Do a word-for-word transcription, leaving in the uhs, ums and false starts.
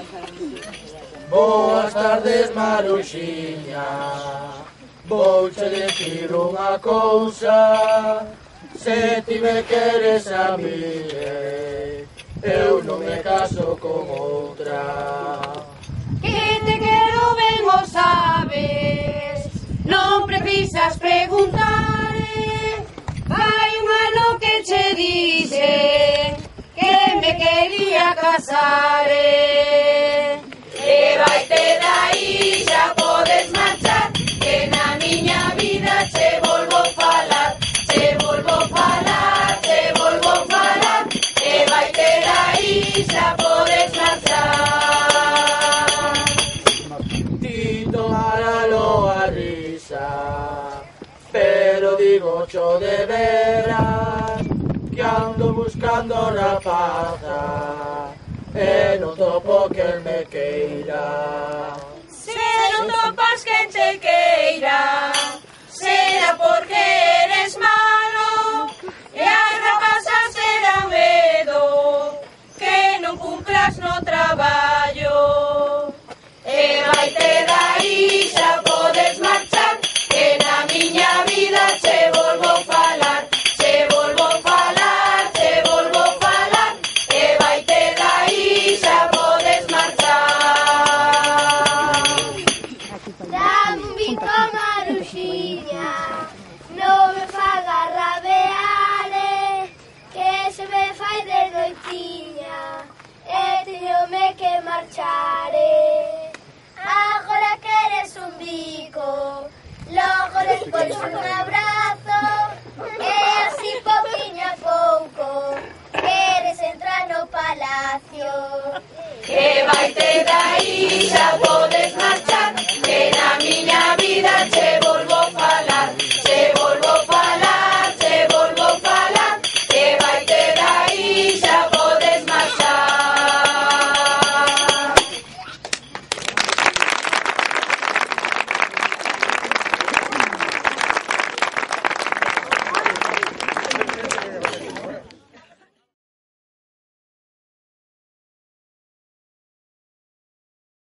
Boas tardes, Maruxiña. Vouche dicir unha cousa. Se ti me queres a mí, eu non me caso con outra. Que te quero ben o sabes, non precisas preguntar. Hai un ano que che dixe que me quería casar. E vaite dai, xa podes marchar, que na miña vida che volvo falar, che volvo falar, che volvo falar. E vaite dai, xa podes marchar. Tito maralo a risa, pero digo cho de veras, que ando buscando rapaza, e non topo quen me queira. Se non topas quen te queira, será porque eres malo, e as rapazas serán medo que non cumplas no traballo. E vaite dai, xa podes marchar, que na miña vida che volvo falar, che volvo falar, che volvo falar. E vaite dai, xa podes marchar. Dame un bico, Maruxiña, non me faga rabeare, que se me fai de noitiña, e teñome que marchare. Agora queres un bico, logo despois un abrazo, e así poquinho a pouco queres entrar no palacio. Que vaite dai, xa podes marchar, que na miña vida che volvo